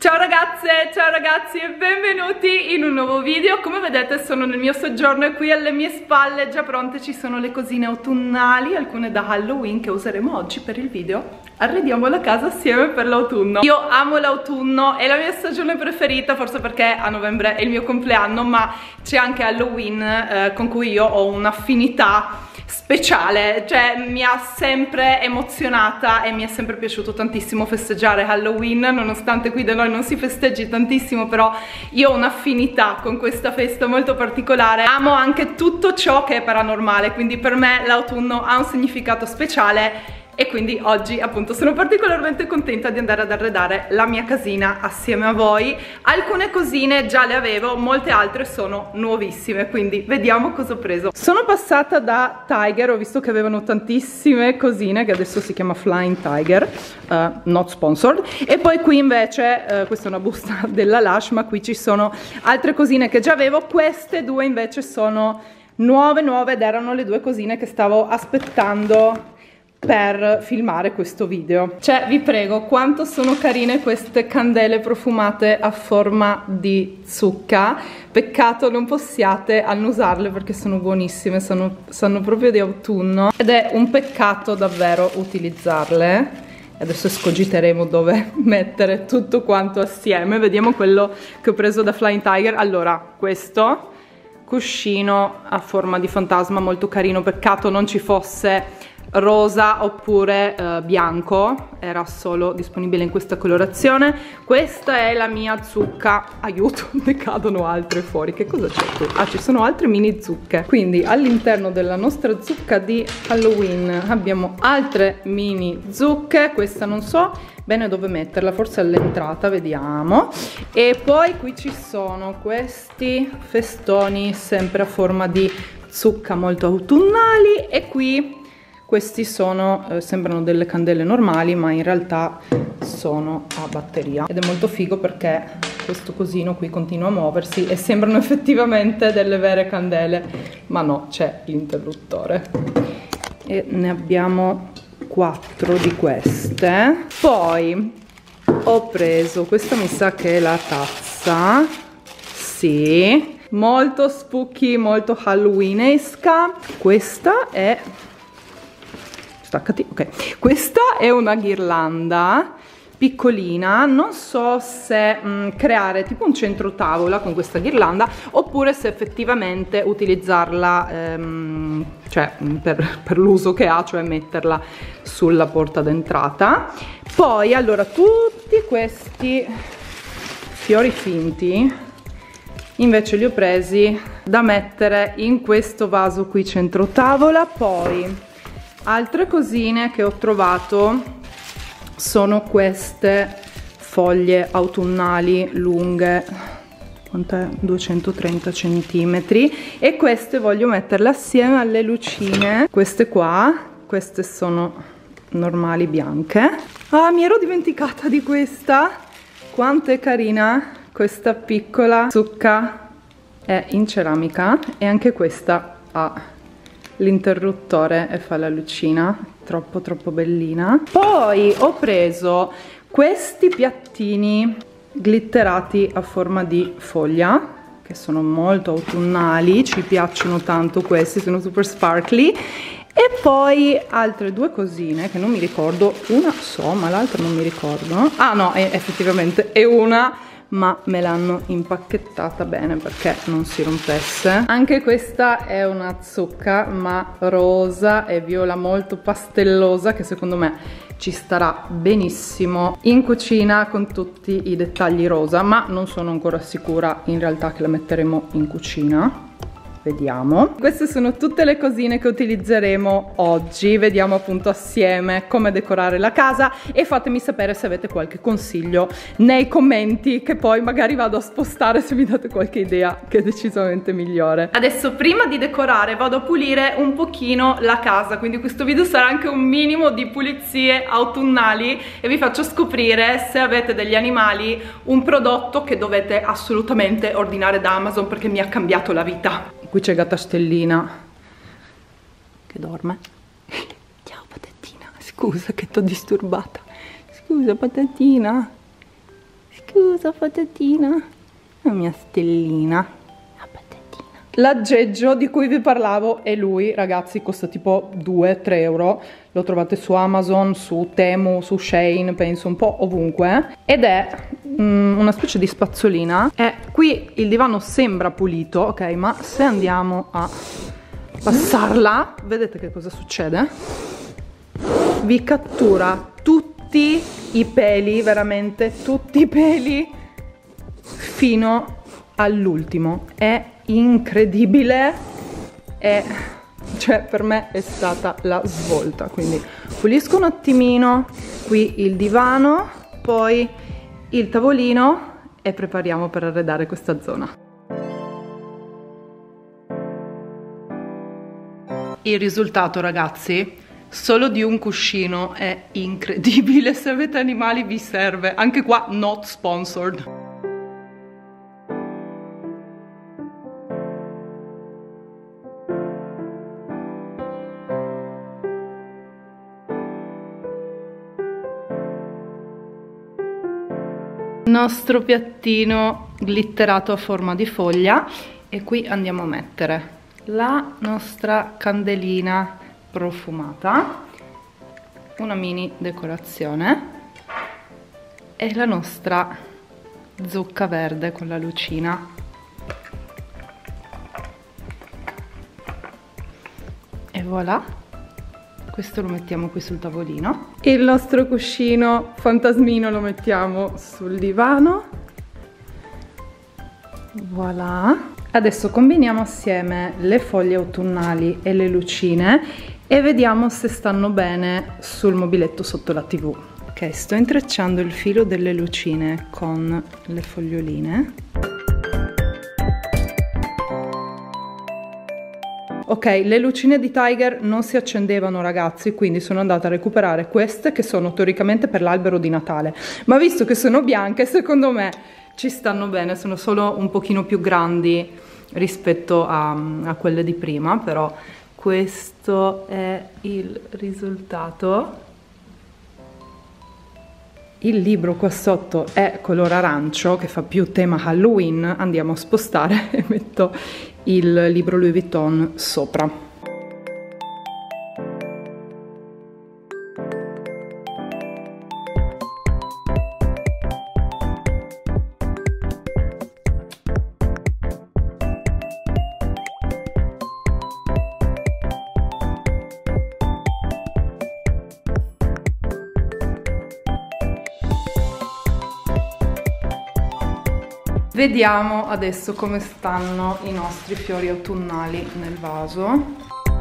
Ciao ragazze, ciao ragazzi e benvenuti in un nuovo video. Come vedete sono nel mio soggiorno e qui alle mie spalle già pronte ci sono le cosine autunnali, alcune da Halloween che useremo oggi per il video. Arrediamo la casa assieme per l'autunno. Io amo l'autunno, è la mia stagione preferita, forse perché a novembre è il mio compleanno, ma c'è anche Halloween con cui io ho un'affinità speciale, cioè mi ha sempre emozionata e mi è sempre piaciuto tantissimo festeggiare Halloween, nonostante qui da noi non si festeggi tantissimo, però io ho un'affinità con questa festa molto particolare. Amo anche tutto ciò che è paranormale, quindi per me l'autunno ha un significato speciale. E quindi oggi appunto sono particolarmente contenta di andare ad arredare la mia casina assieme a voi. Alcune cosine già le avevo, molte altre sono nuovissime, quindi vediamo cosa ho preso. Sono passata da Tiger, ho visto che avevano tantissime cosine, che adesso si chiama Flying Tiger, not sponsored. E poi qui invece, questa è una busta della Lush, ma qui ci sono altre cosine che già avevo. Queste due invece sono nuove ed erano le due cosine che stavo aspettando per filmare questo video. Cioè, vi prego, quanto sono carine queste candele profumate a forma di zucca. Peccato non possiate annusarle perché sono buonissime, sanno proprio di autunno ed è un peccato davvero utilizzarle. Adesso escogiteremo dove mettere tutto quanto assieme. Vediamo quello che ho preso da Flying Tiger. Allora, questo cuscino a forma di fantasma molto carino, peccato non ci fosse rosa oppure bianco, era solo disponibile in questa colorazione. Questa è la mia zucca, aiuto, ne cadono altre fuori, che cosa c'è qui? Ah, ci sono altre mini zucche, quindi all'interno della nostra zucca di Halloween abbiamo altre mini zucche. Questa non so bene dove metterla, forse all'entrata, vediamo. E poi qui ci sono questi festoni sempre a forma di zucca molto autunnali e qui questi sono, sembrano delle candele normali, ma in realtà sono a batteria. Ed è molto figo perché questo cosino qui continua a muoversi e sembrano effettivamente delle vere candele, ma no, c'è l'interruttore. E ne abbiamo 4 di queste. Poi ho preso, questa mi sa che è la tazza, sì, molto spooky, molto halloweenesca. Questa è... ok, questa è una ghirlanda piccolina, non so se creare tipo un centro tavola con questa ghirlanda oppure se effettivamente utilizzarla cioè per l'uso che ha, cioè metterla sulla porta d'entrata. Poi allora tutti questi fiori finti invece li ho presi da mettere in questo vaso qui centro tavola. Poi altre cosine che ho trovato sono queste foglie autunnali lunghe, quant'è? 230 centimetri, e queste voglio metterle assieme alle lucine, queste qua, queste sono normali bianche. Ah, mi ero dimenticata di questa, quanto è carina questa piccola zucca, è in ceramica e anche questa ha l'interruttore e fa la lucina, troppo bellina. Poi ho preso questi piattini glitterati a forma di foglia che sono molto autunnali, ci piacciono tanto questi, sono super sparkly. E poi altre due cosine che non mi ricordo, una so ma l'altra non mi ricordo. Ah no, effettivamente è una, ma me l'hanno impacchettata bene perché non si rompesse. Anche questa è una zucca ma rosa e viola, molto pastellosa, che secondo me ci starà benissimo in cucina con tutti i dettagli rosa, ma non sono ancora sicura in realtà che la metteremo in cucina. Vediamo. Queste sono tutte le cosine che utilizzeremo oggi. Vediamo appunto assieme come decorare la casa e fatemi sapere se avete qualche consiglio nei commenti, che poi magari vado a spostare se mi date qualche idea che è decisamente migliore. Adesso prima di decorare vado a pulire un pochino la casa, quindi questo video sarà anche un minimo di pulizie autunnali e vi faccio scoprire, se avete degli animali, un prodotto che dovete assolutamente ordinare da Amazon perché mi ha cambiato la vita. Qui c'è Gatta Stellina che dorme. Ciao patatina, scusa che t'ho disturbata. Scusa patatina. Scusa patatina, la mia stellina, la patatina. L'aggeggio di cui vi parlavo è lui, ragazzi, costa tipo 2-3 euro, lo trovate su Amazon, su Temu, su Shein, penso un po' ovunque, ed è una specie di spazzolina. Qui il divano sembra pulito, ok, ma se andiamo a passarla, vedete che cosa succede? Vi cattura tutti i peli, veramente tutti i peli, fino all'ultimo. È incredibile, cioè per me è stata la svolta. Quindi pulisco un attimino qui il divano, poi il tavolino e prepariamo per arredare questa zona. Il risultato, ragazzi, solo di un cuscino è incredibile. Se avete animali vi serve. Anche qua not sponsored. Nostro piattino glitterato a forma di foglia, e qui andiamo a mettere la nostra candelina profumata, una mini decorazione e la nostra zucca verde con la lucina. E voilà, questo lo mettiamo qui sul tavolino. Il nostro cuscino fantasmino lo mettiamo sul divano. Voilà. Adesso combiniamo assieme le foglie autunnali e le lucine e vediamo se stanno bene sul mobiletto sotto la TV. Ok, sto intrecciando il filo delle lucine con le foglioline. Ok, le lucine di Tiger non si accendevano, ragazzi, quindi sono andata a recuperare queste che sono teoricamente per l'albero di Natale, ma visto che sono bianche, secondo me ci stanno bene. Sono solo un pochino più grandi rispetto a quelle di prima, però questo è il risultato. Il libro qua sotto è color arancio, che fa più tema Halloween. Andiamo a spostare e metto il libro Louis Vuitton sopra. Vediamo adesso come stanno i nostri fiori autunnali nel vaso.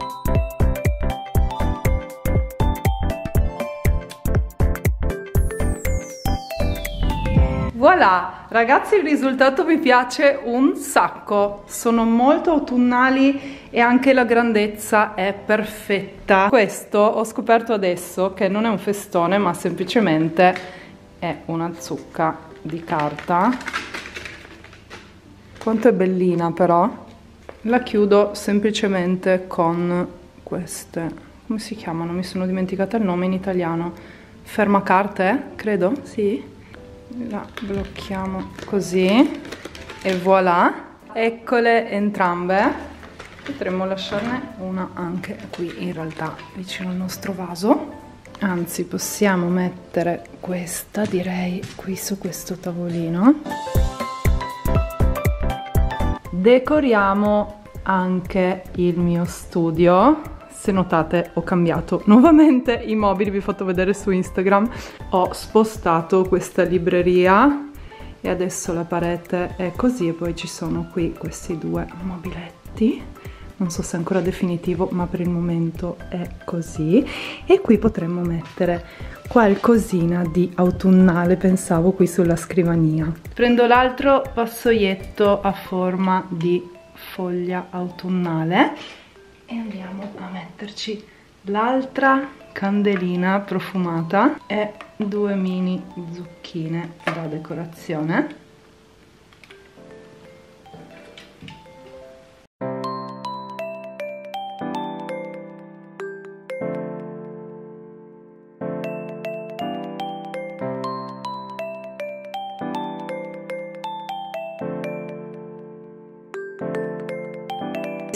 Voilà, ragazzi, il risultato mi piace un sacco. Sono molto autunnali e anche la grandezza è perfetta. Questo ho scoperto adesso che non è un festone, ma semplicemente è una zucca di carta. Quanto è bellina, però. La chiudo semplicemente con queste, come si chiamano? Mi sono dimenticata il nome in italiano. Fermacarte, credo? Sì. La blocchiamo così e voilà. Eccole entrambe. Potremmo lasciarne una anche qui, in realtà, vicino al nostro vaso. Anzi, possiamo mettere questa, direi, qui su questo tavolino. Decoriamo anche il mio studio. Se notate, ho cambiato nuovamente i mobili, vi ho fatto vedere su Instagram. Ho spostato questa libreria e adesso la parete è così, e poi ci sono qui questi due mobiletti. Non so se è ancora definitivo, ma per il momento è così. E qui potremmo mettere qualcosina di autunnale, pensavo, qui sulla scrivania. Prendo l'altro vassoietto a forma di foglia autunnale e andiamo a metterci l'altra candelina profumata e due mini zucchine da decorazione.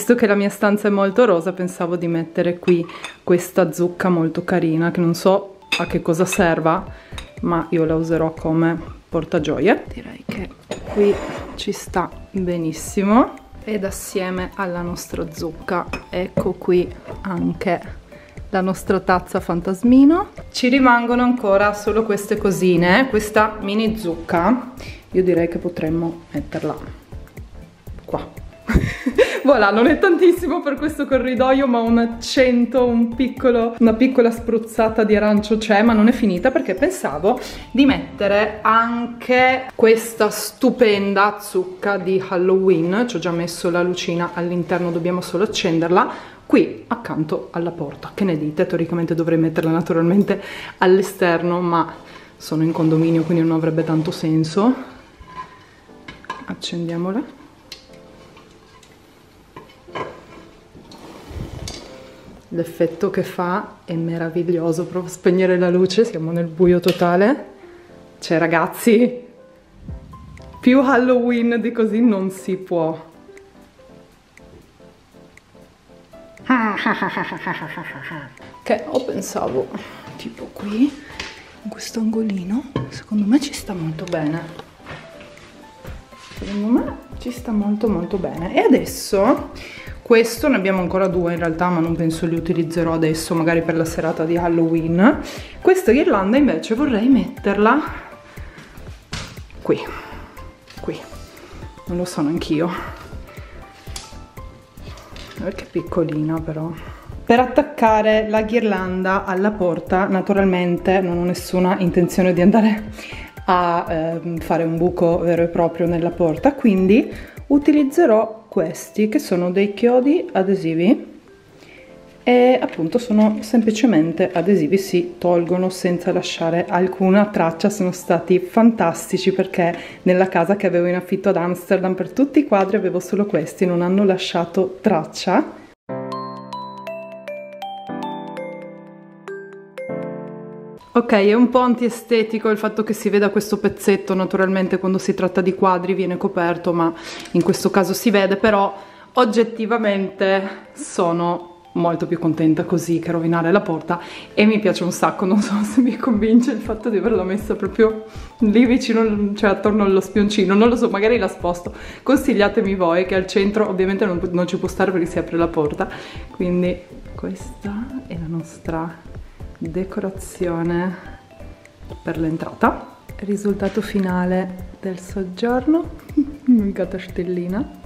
visto che la mia stanza è molto rosa, pensavo di mettere qui questa zucca molto carina, che non so a che cosa serva, ma io la userò come portagioie. Direi che qui ci sta benissimo. Ed assieme alla nostra zucca, ecco qui anche la nostra tazza fantasmino. Ci rimangono ancora solo queste cosine. Questa mini zucca io direi che potremmo metterla qua. Voilà, non è tantissimo per questo corridoio, ma un accento, una piccola spruzzata di arancio c'è, ma non è finita, perché pensavo di mettere anche questa stupenda zucca di Halloween. Ci ho già messo la lucina all'interno, dobbiamo solo accenderla, qui accanto alla porta. Che ne dite? Teoricamente dovrei metterla naturalmente all'esterno, ma sono in condominio, quindi non avrebbe tanto senso. Accendiamola. L'effetto che fa è meraviglioso, proprio spegnere la luce, siamo nel buio totale. Cioè ragazzi, più Halloween di così non si può. Che pensavo tipo qui, in questo angolino, secondo me ci sta molto bene. Secondo me ci sta molto bene. E adesso questo, ne abbiamo ancora due in realtà, ma non penso li utilizzerò adesso, magari per la serata di Halloween. Questa ghirlanda invece vorrei metterla qui, non lo so neanch'io, che piccolina però. Per attaccare la ghirlanda alla porta, naturalmente non ho nessuna intenzione di andare a fare un buco vero e proprio nella porta, quindi utilizzerò questi che sono dei chiodi adesivi e appunto sono semplicemente adesivi, si tolgono senza lasciare alcuna traccia. Sono stati fantastici perché nella casa che avevo in affitto ad Amsterdam per tutti i quadri avevo solo questi, non hanno lasciato traccia. Ok, è un po' antiestetico il fatto che si veda questo pezzetto, naturalmente quando si tratta di quadri viene coperto, ma in questo caso si vede, però oggettivamente sono molto più contenta così che rovinare la porta e mi piace un sacco. Non so se mi convince il fatto di averla messa proprio lì vicino, cioè attorno allo spioncino, non lo so, magari la sposto. Consigliatemi voi, che al centro ovviamente non ci può stare perché si apre la porta. Quindi questa è la nostra decorazione per l'entrata. Risultato finale del soggiorno. Gatta stellina.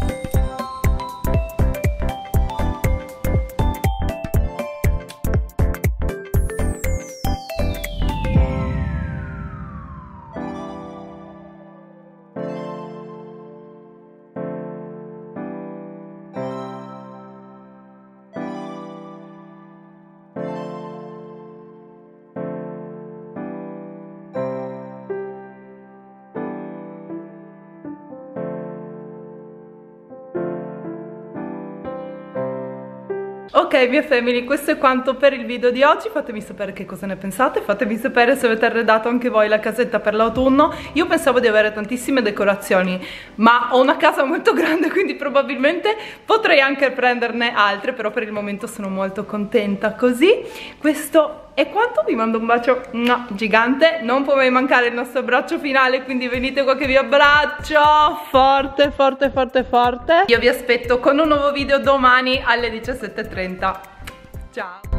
Ok mia family, questo è quanto per il video di oggi. Fatemi sapere che cosa ne pensate, fatemi sapere se avete arredato anche voi la casetta per l'autunno. Io pensavo di avere tantissime decorazioni, ma ho una casa molto grande, quindi probabilmente potrei anche prenderne altre, però per il momento sono molto contenta così. Questo è quanto, vi mando un bacio gigante, non può mai mancare il nostro abbraccio finale, quindi venite qua che vi abbraccio forte forte forte forte. Io vi aspetto con un nuovo video domani alle 17:30. Ciao!